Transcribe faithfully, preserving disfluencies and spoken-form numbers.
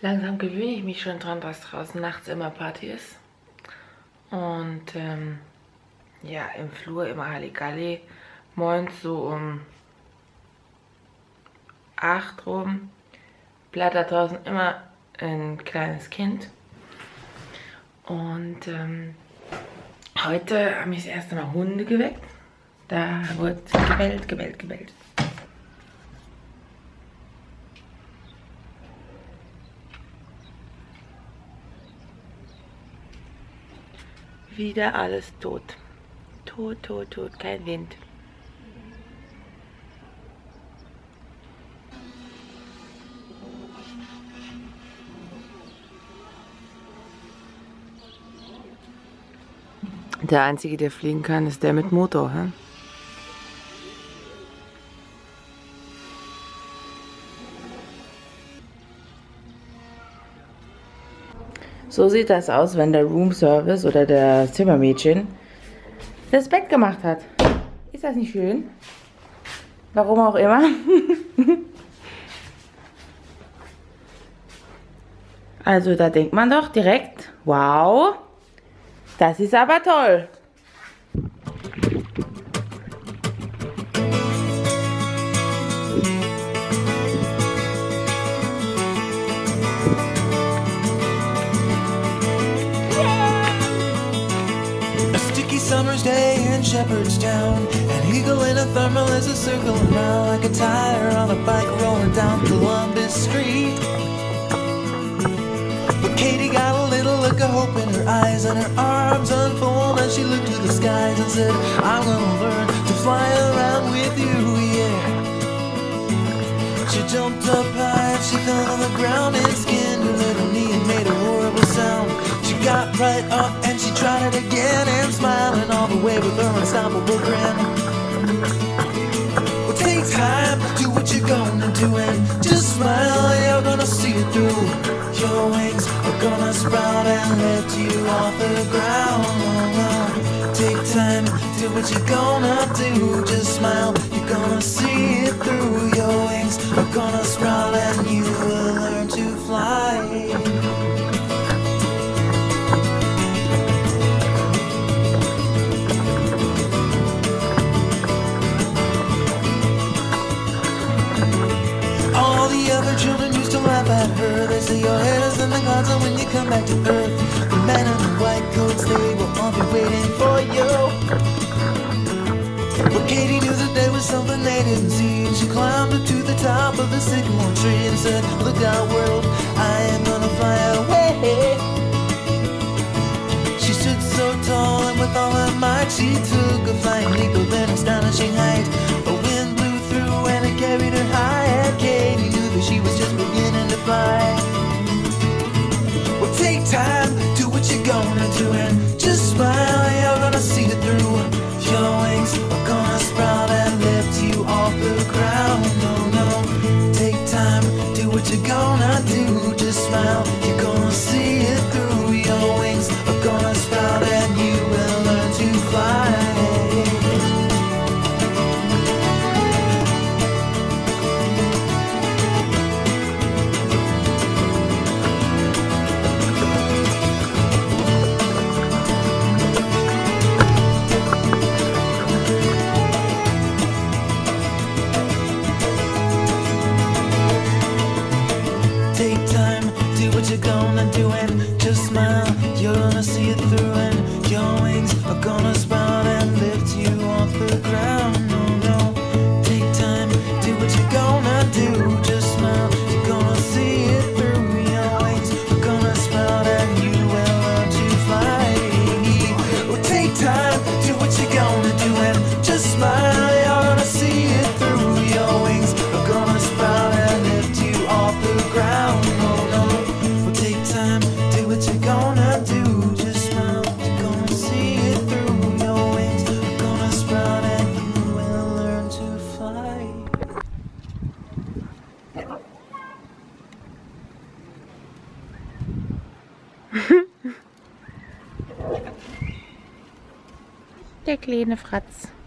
Langsam gewöhne ich mich schon dran, dass draußen nachts immer Party ist. Und ähm, ja, im Flur immer Halligalli. Morgens so um acht rum plattert draußen immer ein kleines Kind. Und ähm, heute haben mich das erste Mal Hunde geweckt. Da wurde gebellt, gebellt, gebellt. Wieder alles tot. Tot, tot, tot, kein Wind. Der einzige, der fliegen kann, ist der mit Motor. Hä? So sieht das aus, wenn der Roomservice oder der Zimmermädchen das Bett gemacht hat. Ist das nicht schön? Warum auch immer. Also da denkt man doch direkt, wow, das ist aber toll. Summer's day in Shepherdstown, an eagle in a thermal is a circle around like a tire on a bike rolling down Columbus Street. But Katie got a little look of hope in her eyes, and her arms unfold as she looked to the skies and said, I'm gonna learn to fly around with you, yeah. She jumped up high and she fell on the ground and skinned her little knee and made a horrible sound. She got right up and she tried it again and smiling all the way with her unstoppable grin. Well, take time, do what you're gonna do and just smile, you're gonna see it through. Your wings are gonna sprout and lift you off the ground. Take time, do what you're gonna do, just smile, you're gonna see it through. Your wings are gonna sprout and you will learn to fly. All the other children used to laugh at her. They say your head is in the clouds and when you come back to earth, the men in the white coats, they will all be waiting for you. But Katie knew that there was something they didn't see, and she climbed up to the top of the sycamore tree and said, look out world, I am gonna fly away. She stood so tall and with all her might she took a flying leap of an astonishing height. A wind blew through and it carried her high, and Katie knew that she was just beginning to fly. Well, take time, do what you're gonna do and just smile, you're gonna see it through. Your wings are gonna sprout and lift you off the ground. No, no, take time, do what you're gonna do, just smile, you're gonna see it through. Your wings are gonna sprout and you will learn to fly. Take time, do what you're gonna do and just smile, you're gonna see it through. And your wings are gonna sprout and lift you off the ground. No, no, take time, do what you're gonna do, just smile, you're gonna see it through. Your wings are gonna sprout and you will learn to fly. Well, take time, do what you're gonna do and just smile, you're gonna see it through. Your wings are gonna sprout and lift you off the ground. No, no, well, take time, do what you're gonna do, just smile, you're gonna see it through. Your wings are gonna sprout and you will learn to fly. Der kleine Fratz.